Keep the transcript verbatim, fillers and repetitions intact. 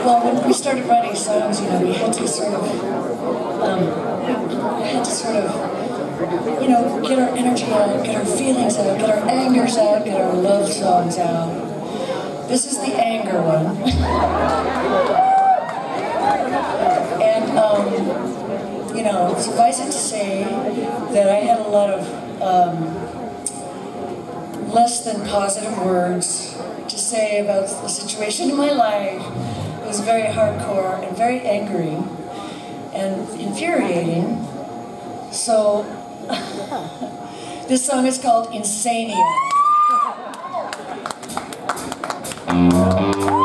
Well, when we started writing songs, you know, we had to sort of, um, we had to sort of, you know, get our energy out, get our feelings out, get our angers out, get our love songs out. This is the anger one. And, um, you know, suffice it to say that I had a lot of um, less than positive words to say about the situation in my life. It was very hardcore and very angry and infuriating. So, this song is called Insania.